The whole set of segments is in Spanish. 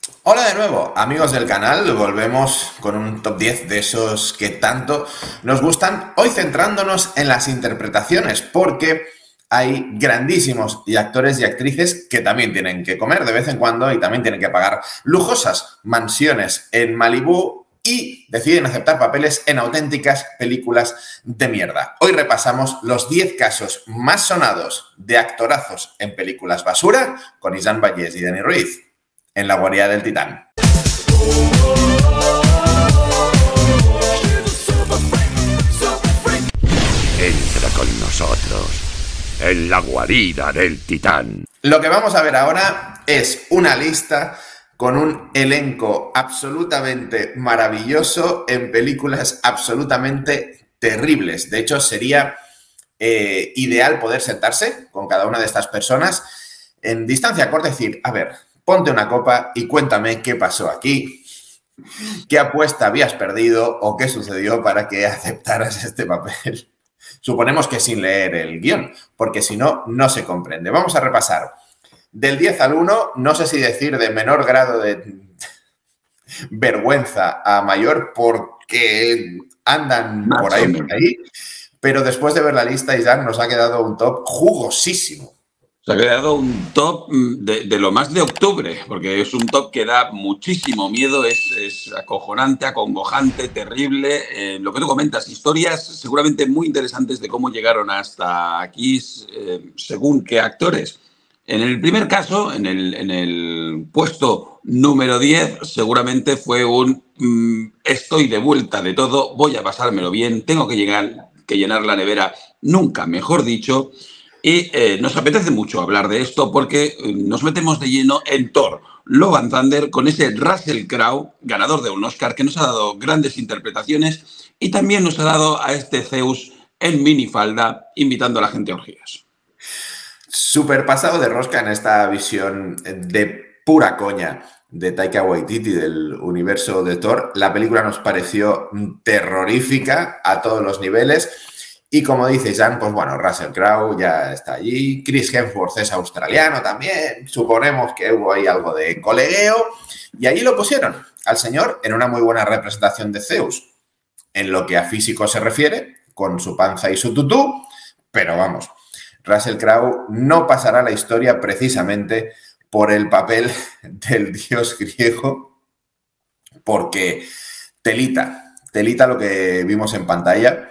Hola de nuevo, amigos del canal, volvemos con un top 10 de esos que tanto nos gustan, hoy centrándonos en las interpretaciones, porque hay grandísimos y actores y actrices que también tienen que comer de vez en cuando y también tienen que pagar lujosas mansiones en Malibú y deciden aceptar papeles en auténticas películas de mierda. Hoy repasamos los 10 casos más sonados de actorazos en películas basura con Isán Vallés y Dani Ruiz en la guarida del Titán. Entra con nosotros en la guarida del Titán. Lo que vamos a ver ahora es una lista con un elenco absolutamente maravilloso en películas absolutamente terribles. De hecho, sería ideal poder sentarse con cada una de estas personas en distancia corta y decir, a ver, ponte una copa y cuéntame qué pasó aquí, qué apuesta habías perdido o qué sucedió para que aceptaras este papel. Suponemos que sin leer el guión, porque si no, no se comprende. Vamos a repasar. Del 10 al 1, no sé si decir de menor grado de vergüenza a mayor, porque andan Más por o ahí, menos. pero después de ver la lista, Isaac, nos ha quedado un top jugosísimo. Se ha quedado un top de lo más de octubre, porque es un top que da muchísimo miedo, es acojonante, acongojante, terrible. Lo que tú comentas, historias seguramente muy interesantes de cómo llegaron hasta aquí, según qué actores. En el primer caso, en el puesto número 10, seguramente fue estoy de vuelta de todo, voy a pasármelo bien, tengo que llenar la nevera, nunca mejor dicho. Y nos apetece mucho hablar de esto porque nos metemos de lleno en Thor, Love and Thunder, con ese Russell Crowe, ganador de un Oscar, que nos ha dado grandes interpretaciones y también nos ha dado a este Zeus en minifalda, invitando a la gente a orgías. Súper pasado de rosca en esta visión de pura coña de Taika Waititi del universo de Thor. La película nos pareció terrorífica a todos los niveles. Y como dice Jan, pues bueno, Russell Crowe ya está allí. Chris Hemsworth es australiano también. Suponemos que hubo ahí algo de colegueo. Y allí lo pusieron al señor en una muy buena representación de Zeus. En lo que a físico se refiere, con su panza y su tutú. Pero vamos, Russell Crowe no pasará la historia precisamente por el papel del dios griego, porque telita lo que vimos en pantalla,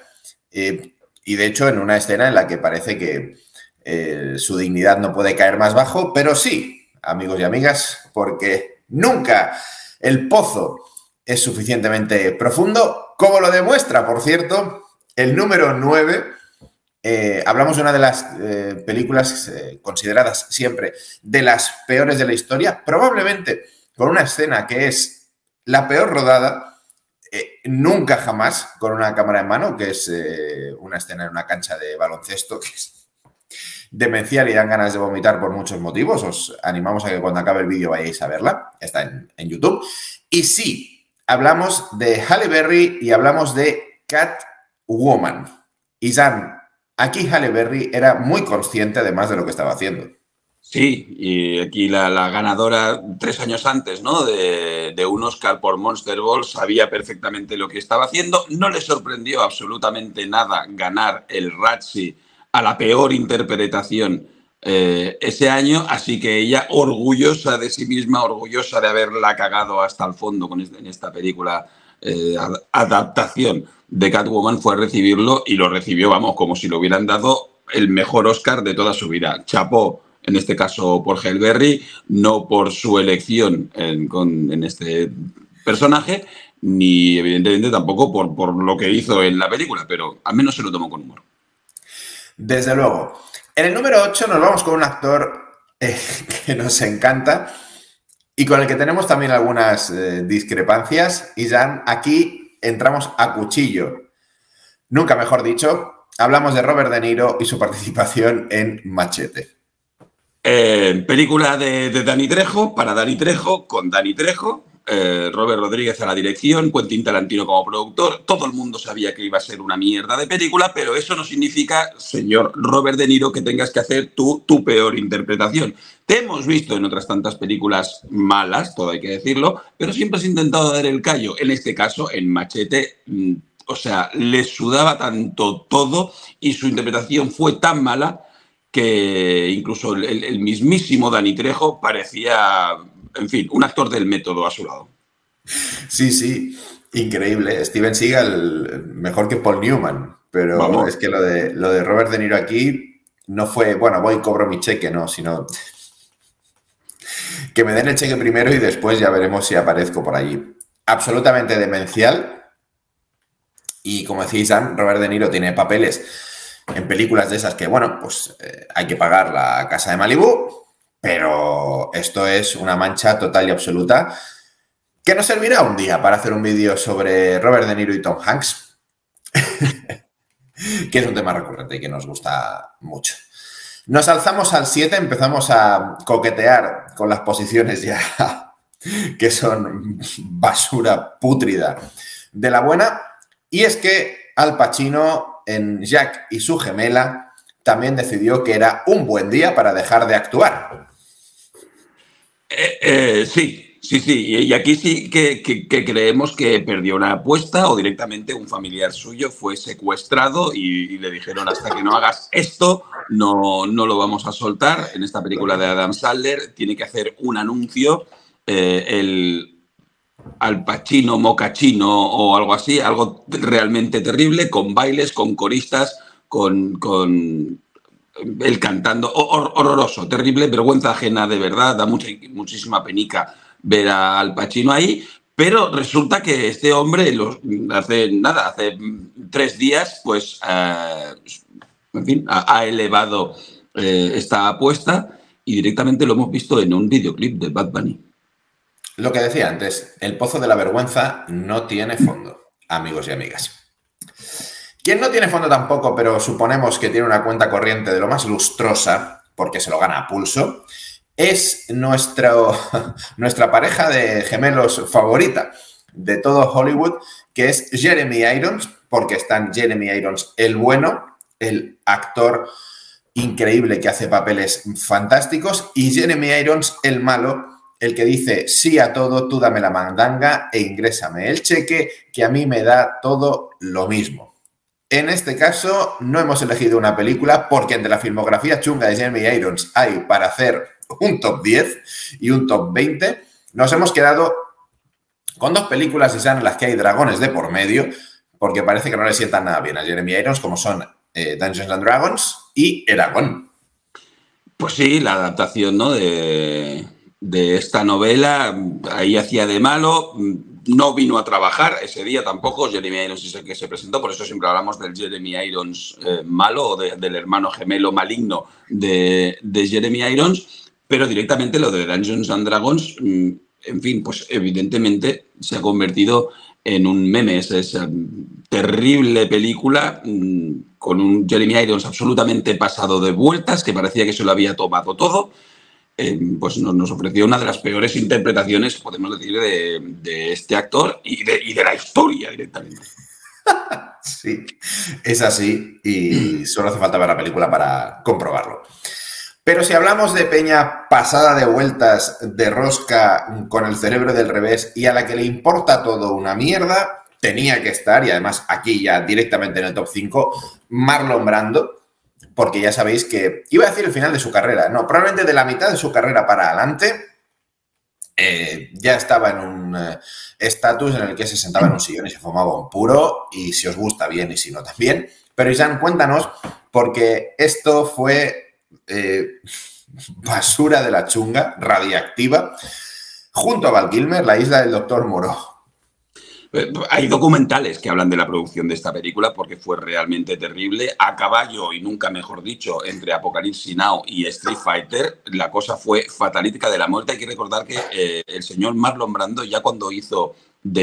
y de hecho en una escena en la que parece que su dignidad no puede caer más bajo, pero sí, amigos y amigas, porque nunca el pozo es suficientemente profundo, como lo demuestra, por cierto, el número 9. Hablamos de una de las películas consideradas siempre de las peores de la historia, probablemente con una escena que es la peor rodada, nunca jamás con una cámara en mano, que es una escena en una cancha de baloncesto que es demencial y dan ganas de vomitar por muchos motivos. Os animamos a que cuando acabe el vídeo vayáis a verla, está en YouTube. Y sí, hablamos de Halle Berry y hablamos de Catwoman. Isan, aquí Halle Berry era muy consciente además de lo que estaba haciendo. Sí, y aquí la ganadora 3 años antes, ¿no? de un Oscar por Monster Ball, sabía perfectamente lo que estaba haciendo. No le sorprendió absolutamente nada ganar el Razzie a la peor interpretación ese año, así que ella, orgullosa de sí misma, orgullosa de haberla cagado hasta el fondo en esta película adaptación de Catwoman, fue a recibirlo y lo recibió, vamos, como si le hubieran dado el mejor Oscar de toda su vida. Chapó, en este caso por Halle Berry, no por su elección en este personaje, ni evidentemente tampoco por lo que hizo en la película, pero al menos se lo tomó con humor. Desde luego. En el número 8 nos vamos con un actor que nos encanta y con el que tenemos también algunas discrepancias. Y Jan, aquí entramos a cuchillo. Nunca mejor dicho, hablamos de Robert De Niro y su participación en Machete. Película de Dani Trejo, para Dani Trejo, con Dani Trejo, Robert Rodríguez a la dirección, Quentin Tarantino como productor. Todo el mundo sabía que iba a ser una mierda de película, pero eso no significa, señor Robert De Niro, que tengas que hacer tu peor interpretación. Te hemos visto en otras tantas películas malas, todo hay que decirlo, pero siempre has intentado dar el callo. En este caso, en Machete, o sea, le sudaba tanto todo y su interpretación fue tan mala que incluso el mismísimo Dani Trejo parecía, en fin, un actor del método a su lado. Sí, sí, increíble. Steven Seagal mejor que Paul Newman, pero vamos, es que lo de Robert De Niro aquí no fue, bueno, voy y cobro mi cheque, no, sino que me den el cheque primero y después ya veremos si aparezco por allí. Absolutamente demencial. Y como decís, Robert De Niro tiene papeles en películas de esas que, bueno, pues hay que pagar la casa de Malibú, pero esto es una mancha total y absoluta que nos servirá un día para hacer un vídeo sobre Robert De Niro y Tom Hanks, que es un tema recurrente y que nos gusta mucho. Nos alzamos al 7, empezamos a coquetear con las posiciones ya que son basura pútrida de la buena, y es que Al Pacino en Jack y su gemela también decidió que era un buen día para dejar de actuar. Sí. Y aquí sí que creemos que perdió una apuesta o directamente un familiar suyo fue secuestrado y le dijeron hasta que no hagas esto no lo vamos a soltar. En esta película de Adam Sandler tiene que hacer un anuncio, el Al Pacino Mocachino o algo así, algo realmente terrible, con bailes, con coristas, con él cantando, horroroso, terrible, vergüenza ajena de verdad, da muchísima penica ver a Al Pacino ahí, pero resulta que este hombre hace 3 días, pues, en fin, ha elevado esta apuesta y directamente lo hemos visto en un videoclip de Bad Bunny. Lo que decía antes, el pozo de la vergüenza no tiene fondo, amigos y amigas. Quien no tiene fondo tampoco, pero suponemos que tiene una cuenta corriente de lo más lustrosa, porque se lo gana a pulso, es nuestra pareja de gemelos favorita de todo Hollywood, que es Jeremy Irons, porque están Jeremy Irons el bueno, el actor increíble que hace papeles fantásticos, y Jeremy Irons el malo, el que dice sí a todo, tú dame la mandanga e ingrésame el cheque, que a mí me da todo lo mismo. En este caso, no hemos elegido una película porque entre la filmografía chunga de Jeremy Irons hay para hacer un top 10 y un top 20. Nos hemos quedado con 2 películas y en las que hay dragones de por medio, porque parece que no le sientan nada bien a Jeremy Irons, como son Dungeons and Dragons y Eragon. Pues sí, la adaptación, ¿no?, de esta novela, ahí hacía de malo. No vino a trabajar ese día tampoco. Jeremy Irons es el que se presentó, por eso siempre hablamos del Jeremy Irons malo o del hermano gemelo maligno de Jeremy Irons, pero directamente lo de Dungeons and Dragons, en fin, pues evidentemente se ha convertido en un meme. Es esa terrible película con un Jeremy Irons absolutamente pasado de vueltas, que parecía que se lo había tomado todo. Pues nos ofreció una de las peores interpretaciones, podemos decir, de este actor y de la historia directamente. Sí, es así y solo hace falta ver la película para comprobarlo. Pero si hablamos de peña pasada de vueltas, de rosca, con el cerebro del revés y a la que le importa todo una mierda, tenía que estar, y además aquí ya directamente en el top 5, Marlon Brando, porque ya sabéis que, iba a decir el final de su carrera, no, probablemente de la mitad de su carrera para adelante, ya estaba en un estatus en el que se sentaba en un sillón y se fumaba un puro, y si os gusta bien y si no también. Pero Isan, cuéntanos, porque esto fue basura de la chunga, radiactiva, junto a Val Kilmer, La isla del Doctor Moreau. Hay documentales que hablan de la producción de esta película porque fue realmente terrible. A caballo, y nunca mejor dicho, entre Apocalipsis Now y Street Fighter, la cosa fue fatalítica de la muerte. Hay que recordar que el señor Marlon Brando, ya cuando hizo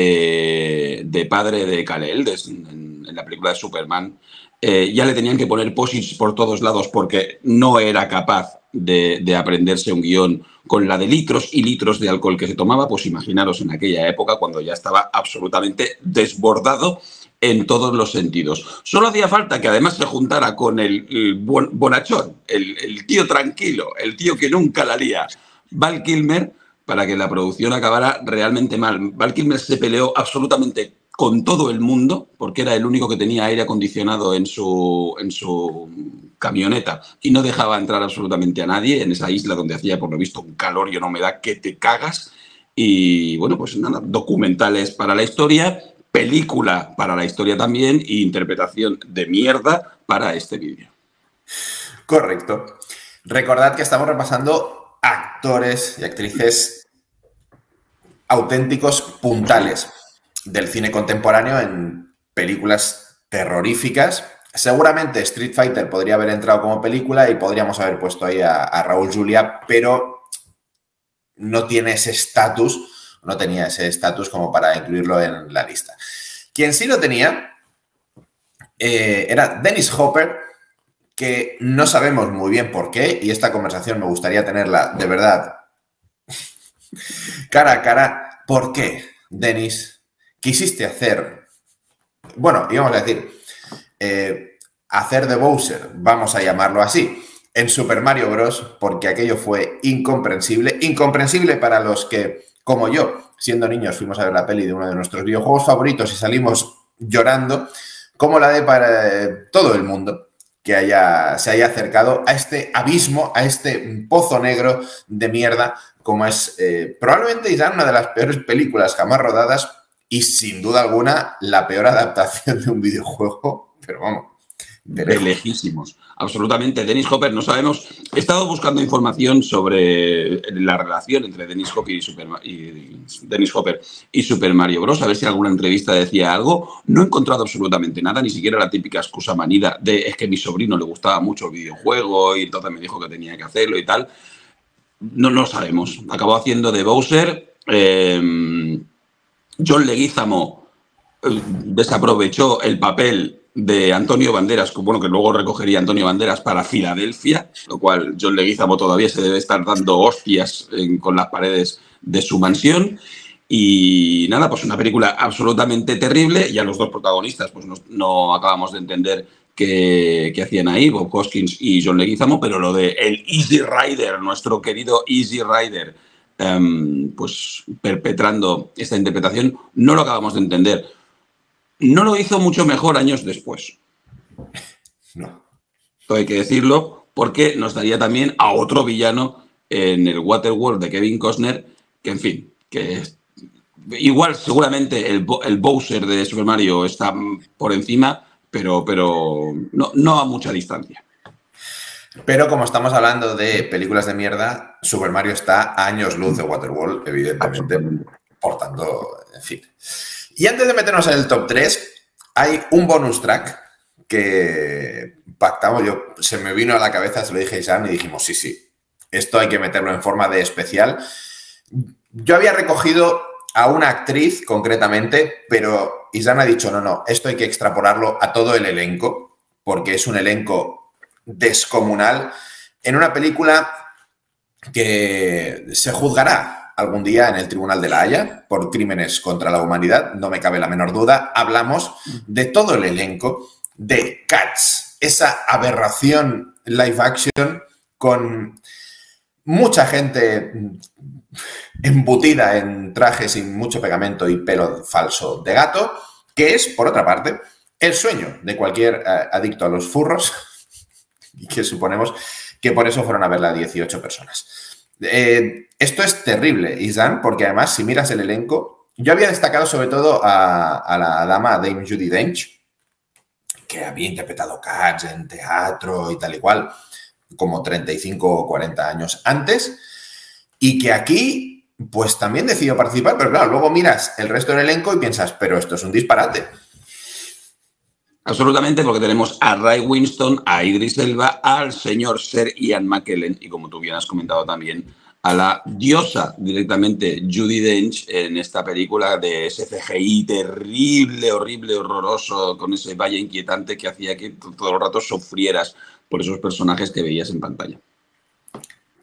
de padre de Kal-El en la película de Superman, ya le tenían que poner posits por todos lados porque no era capaz de aprenderse un guión con la de litros y litros de alcohol que se tomaba, pues imaginaros en aquella época cuando ya estaba absolutamente desbordado en todos los sentidos. Solo hacía falta que además se juntara con el bonachón, el tío tranquilo, el tío que nunca la lía, Val Kilmer, para que la producción acabara realmente mal. Val Kilmer se peleó absolutamente con todo el mundo, porque era el único que tenía aire acondicionado en su camioneta y no dejaba entrar absolutamente a nadie en esa isla donde hacía, por lo visto, un calor y una humedad que te cagas. Y bueno, pues nada, documentales para la historia, película para la historia también e interpretación de mierda para este vídeo. Correcto. Recordad que estamos repasando actores y actrices auténticos puntales del cine contemporáneo en películas terroríficas. Seguramente Street Fighter podría haber entrado como película y podríamos haber puesto ahí a Raúl Julia, pero no tiene ese estatus, no tenía ese estatus como para incluirlo en la lista. Quien sí lo tenía era Dennis Hopper, que no sabemos muy bien por qué, y esta conversación me gustaría tenerla de verdad cara a cara. ¿Por qué, Dennis, quisiste hacer, bueno, íbamos a decir, hacer de Bowser, vamos a llamarlo así, en Super Mario Bros., porque aquello fue incomprensible, incomprensible para los que, como yo, siendo niños, fuimos a ver la peli de uno de nuestros videojuegos favoritos y salimos llorando, como la de para todo el mundo que se haya acercado a este abismo, a este pozo negro de mierda, como es probablemente ya una de las peores películas jamás rodadas y, sin duda alguna, la peor adaptación de un videojuego, pero vamos, de lejísimos. Absolutamente. Dennis Hopper, no sabemos. He estado buscando información sobre la relación entre Dennis Hopper y Super Mario Bros. A ver si alguna entrevista decía algo. No he encontrado absolutamente nada, ni siquiera la típica excusa manida de es que a mi sobrino le gustaba mucho el videojuego y entonces me dijo que tenía que hacerlo y tal. No lo sabemos. Acabó haciendo de Bowser. John Leguizamo desaprovechó el papel de Antonio Banderas, bueno, que luego recogería Antonio Banderas para Filadelfia, lo cual John Leguizamo todavía se debe estar dando hostias con las paredes de su mansión. Y nada, pues una película absolutamente terrible, y a los dos protagonistas pues no acabamos de entender qué hacían ahí, Bob Hoskins y John Leguizamo, pero lo de el Easy Rider, nuestro querido Easy Rider, pues perpetrando esta interpretación, no lo acabamos de entender. No lo hizo mucho mejor años después. No. Esto hay que decirlo, porque nos daría también a otro villano en el Waterworld de Kevin Costner, que en fin, que igual seguramente el Bowser de Super Mario está por encima, pero no a mucha distancia. Pero como estamos hablando de películas de mierda, Super Mario está a años luz de Waterworld, evidentemente. Por tanto, en fin. Y antes de meternos en el top 3, hay un bonus track que pactamos. Se me vino a la cabeza, se lo dije a Isan y dijimos, sí, esto hay que meterlo en forma de especial. Yo había recogido a una actriz concretamente, pero Isan ha dicho, no, esto hay que extrapolarlo a todo el elenco, porque es un elenco descomunal en una película que se juzgará algún día en el Tribunal de la Haya por crímenes contra la humanidad, no me cabe la menor duda. Hablamos de todo el elenco de Cats, esa aberración live action con mucha gente embutida en trajes sin mucho pegamento y pelo falso de gato, que es, por otra parte, el sueño de cualquier adicto a los furros, y que suponemos que por eso fueron a verla 18 personas. Esto es terrible, Isan, porque además, si miras el elenco, yo había destacado sobre todo a la dama Dame Judi Dench, que había interpretado Cats en teatro y tal y cual, como 35 o 40 años antes, y que aquí, pues también decidió participar, pero claro, luego miras el resto del elenco y piensas, pero esto es un disparate. Absolutamente, porque tenemos a Ray Winstone, a Idris Elba, al señor Sir Ian McKellen y, como tú bien has comentado también, a la diosa directamente Judi Dench en esta película de ese CGI terrible, horrible, horroroso, con ese valle inquietante que hacía que todo el rato sufrieras por esos personajes que veías en pantalla.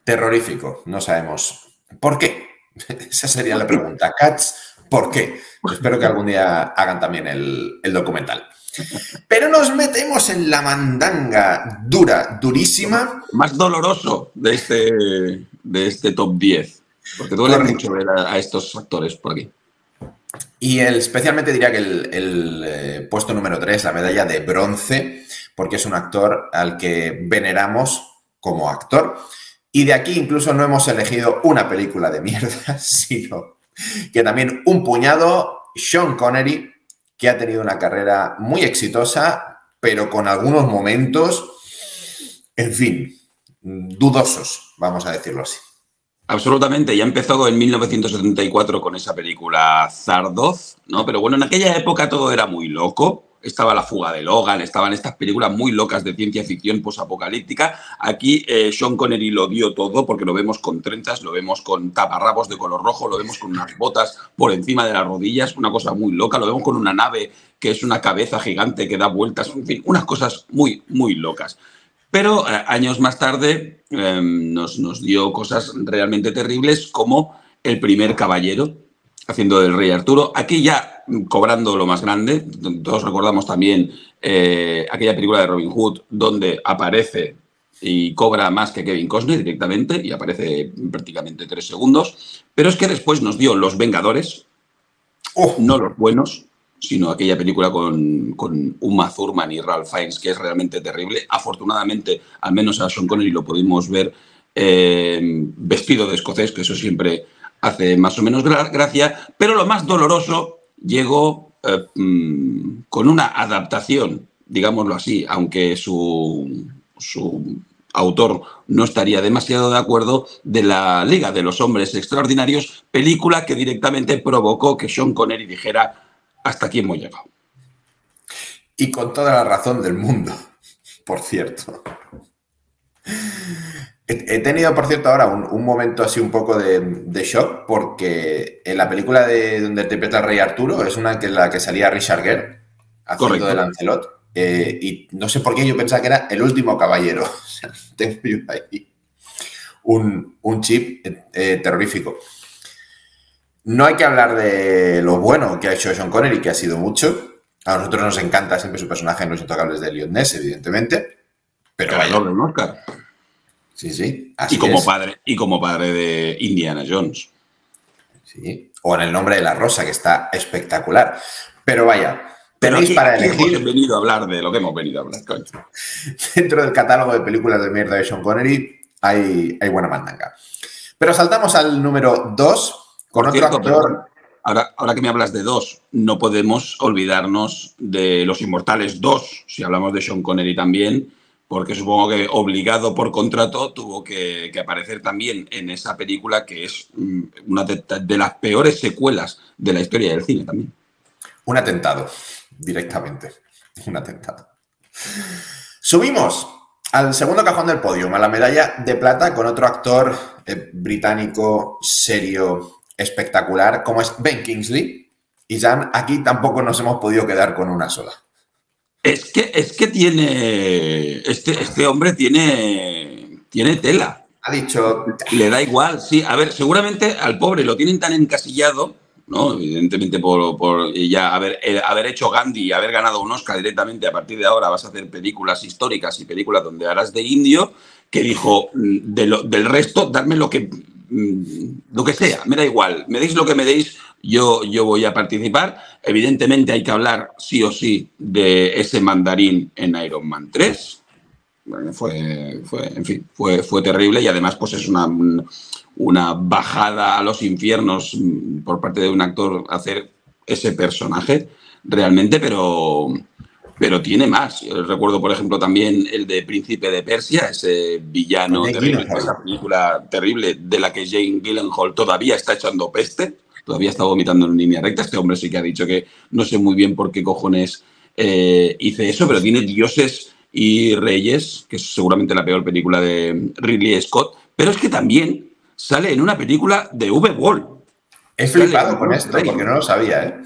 terrorífico. No sabemos por qué. Esa sería la pregunta. Cats, ¿por qué? Espero que algún día hagan también el documental. Pero nos metemos en la mandanga dura, durísima. Más doloroso de este top 10. Porque duele mucho ver a estos actores por aquí. Y especialmente diría que el puesto número 3, la medalla de bronce, porque es un actor al que veneramos como actor. Y de aquí incluso no hemos elegido una película de mierda, sino que también un puñado, Sean Connery, que ha tenido una carrera muy exitosa, pero con algunos momentos, en fin, dudosos, vamos a decirlo así. Absolutamente, ya empezó en 1974 con esa película Zardoz, ¿no? Pero bueno, en aquella época todo era muy loco. Estaba La fuga de Logan, estaban estas películas muy locas de ciencia ficción posapocalíptica. Aquí Sean Connery lo dio todo porque lo vemos con trenzas, lo vemos con taparrabos de color rojo, lo vemos con unas botas por encima de las rodillas, una cosa muy loca. Lo vemos con una nave que es una cabeza gigante que da vueltas, en fin, unas cosas muy, muy locas. Pero años más tarde nos dio cosas realmente terribles como El primer caballero, haciendo del rey Arturo. Aquí ya cobrando lo más grande. Todos recordamos también aquella película de Robin Hood donde aparece y cobra más que Kevin Costner directamente y aparece prácticamente 3 segundos. Pero es que después nos dio Los Vengadores, no los buenos, sino aquella película con Uma Thurman y Ralph Fiennes, que es realmente terrible. Afortunadamente, al menos a Sean Connery lo pudimos ver vestido de escocés, que eso siempre hace más o menos gracia, pero lo más doloroso llegó con una adaptación, digámoslo así, aunque su autor no estaría demasiado de acuerdo, de la Liga de los Hombres Extraordinarios, película que directamente provocó que Sean Connery dijera: hasta aquí hemos llegado. Y con toda la razón del mundo, por cierto. He tenido, por cierto, ahora un momento así un poco de shock, porque en la película donde interpreta al rey Arturo es una en la que salía Richard Gere haciendo de Lancelot. Y no sé por qué yo pensaba que era el último caballero. O sea, tengo yo ahí un chip terrorífico. No hay que hablar de lo bueno que ha hecho Sean Connery, que ha sido mucho. A nosotros nos encanta siempre su personaje en Los Intocables de Elliot Ness, evidentemente. Pero ganador de un Oscar. Sí, sí. Así y como padre de Indiana Jones. Sí. O en El nombre de la rosa, que está espectacular. Pero vaya, tenéis para elegir. Hemos venido a hablar de lo que hemos venido a hablar, coño. Dentro del catálogo de películas de mierda de Sean Connery hay buena mandanga. Pero saltamos al número 2 con otro actor. Ahora que me hablas de 2, no podemos olvidarnos de Los Inmortales 2, si hablamos de Sean Connery también, porque supongo que obligado por contrato tuvo que aparecer también en esa película que es una de las peores secuelas de la historia del cine también. Un atentado, directamente. Un atentado. Subimos al segundo cajón del podio, a la medalla de plata con otro actor británico serio, espectacular, como es Ben Kingsley. Y Jan, aquí tampoco nos hemos podido quedar con una sola. Es que tiene. Este hombre tiene tela. Ha dicho. Le da igual, sí. A ver, seguramente al pobre lo tienen tan encasillado, ¿no? Evidentemente por ya haber hecho Gandhi y haber ganado un Oscar directamente. A partir de ahora vas a hacer películas históricas y películas donde harás de indio, que dijo: del resto, darme lo que sea, me da igual. Me deis lo que me deis, yo voy a participar. Evidentemente hay que hablar sí o sí de ese mandarín en Iron Man 3. Bueno, fue terrible, y además pues es una bajada a los infiernos por parte de un actor hacer ese personaje realmente, pero tiene más. Yo recuerdo, por ejemplo, también el de Príncipe de Persia, ese villano terrible, esa película terrible de la que Jake Gyllenhaal todavía está echando peste, todavía está vomitando en línea recta. Este hombre sí que ha dicho que no sé muy bien por qué cojones hice eso, pero tiene Dioses y Reyes, que es seguramente la peor película de Ridley Scott, pero es que también sale en una película de Uwe Boll. He flipado con esto, porque no lo sabía, ¿eh?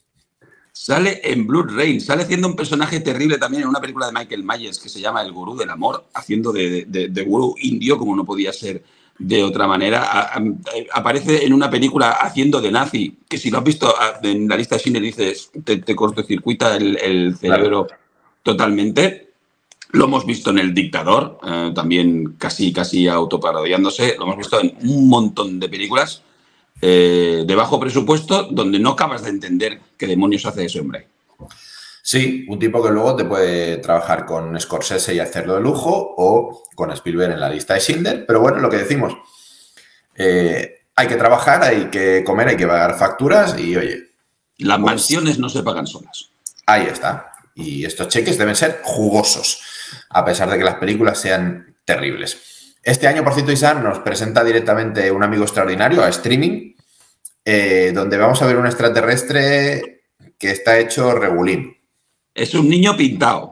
Sale en Blood Rain, sale haciendo un personaje terrible también en una película de Michael Myers que se llama El Gurú del Amor, haciendo de gurú indio, como no podía ser de otra manera. Aparece en una película haciendo de nazi, que si lo has visto en la lista de cine dices, te cortocircuita el cerebro Claro. totalmente. Lo hemos visto en El Dictador, también casi autoparodiándose. Lo hemos visto en un montón de películas de bajo presupuesto donde no acabas de entender qué demonios hace ese hombre. Sí, un tipo que luego te puede trabajar con Scorsese y hacerlo de lujo o con Spielberg en la lista de Schindler, pero bueno, lo que decimos, hay que trabajar, hay que comer, hay que pagar facturas y oye... Las pues, mansiones no se pagan solas. Ahí está. Y estos cheques deben ser jugosos, a pesar de que las películas sean terribles. Este año, por cierto, Isan nos presenta directamente un amigo extraordinario a streaming, donde vamos a ver un extraterrestre que está hecho regulín. Es un niño pintado.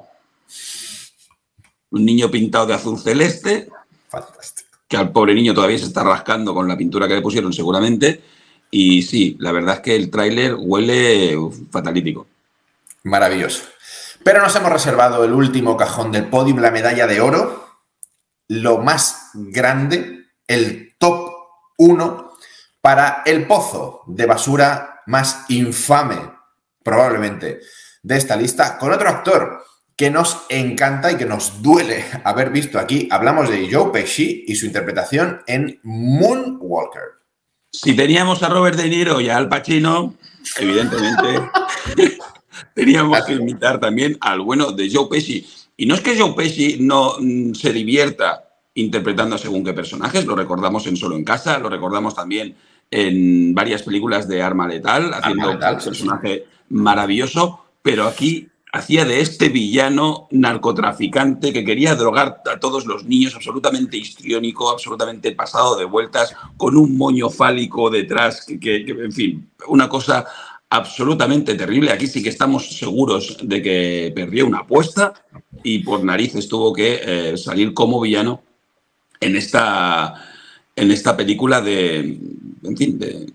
Un niño pintado de azul celeste. Fantástico. Que al pobre niño todavía se está rascando con la pintura que le pusieron seguramente. Y sí, la verdad es que el tráiler huele fatalítico. Maravilloso. Pero nos hemos reservado el último cajón del podium, la medalla de oro, lo más grande, el top 1 para el pozo de basura más infame, probablemente, de esta lista, con otro actor que nos encanta y que nos duele haber visto aquí. Hablamos de Joe Pesci y su interpretación en Moonwalker. Si teníamos a Robert De Niro y a Al Pacino, evidentemente teníamos que invitar también al bueno de Joe Pesci. Y no es que Joe Pesci no se divierta interpretando según qué personajes, lo recordamos en Solo en Casa, lo recordamos también en varias películas de Arma Letal, haciendo un personaje maravilloso, pero aquí hacía de este villano narcotraficante que quería drogar a todos los niños, absolutamente histriónico, absolutamente pasado de vueltas, con un moño fálico detrás, que en fin, una cosa absolutamente terrible. Aquí sí que estamos seguros de que perdió una apuesta y por narices tuvo que salir como villano en esta película en fin,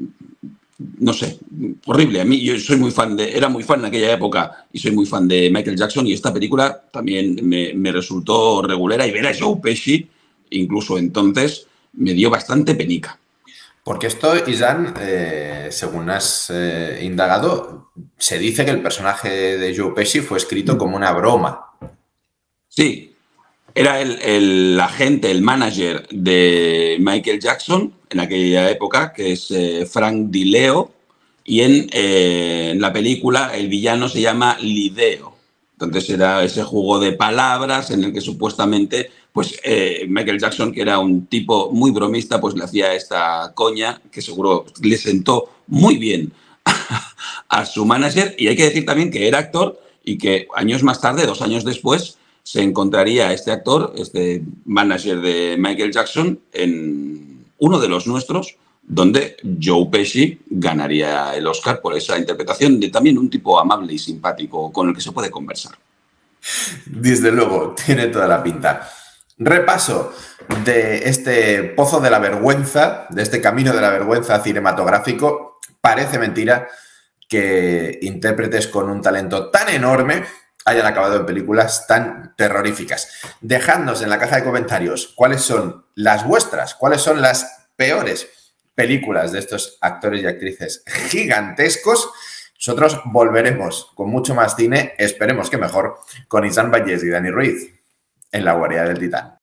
no sé, horrible. A mí yo soy muy fan era muy fan en aquella época y soy muy fan de Michael Jackson y esta película también me resultó regulera y ver a Joe Pesci, incluso entonces, me dio bastante penica. Porque esto, Isan, según has indagado, se dice que el personaje de Joe Pesci fue escrito como una broma. Sí, era el agente, el manager de Michael Jackson en aquella época, que es Frank DiLeo, y en la película el villano se llama Lideo. Entonces era ese juego de palabras en el que supuestamente pues Michael Jackson, que era un tipo muy bromista, pues le hacía esta coña que seguro le sentó muy bien a su manager. Y hay que decir también que era actor y que años más tarde, 2 años después, se encontraría este actor, este manager de Michael Jackson, en uno de los nuestros, donde Joe Pesci ganaría el Oscar por esa interpretación de también un tipo amable y simpático con el que se puede conversar. Desde luego, tiene toda la pinta. Repaso de este pozo de la vergüenza, de este camino de la vergüenza cinematográfico. Parece mentira que intérpretes con un talento tan enorme hayan acabado en películas tan terroríficas. Dejadnos en la caja de comentarios cuáles son las vuestras, cuáles son las peores películas de estos actores y actrices gigantescos. Nosotros volveremos con mucho más cine, esperemos que mejor, con Isan Vallés y Dani Ruiz en La Guardia del Titán.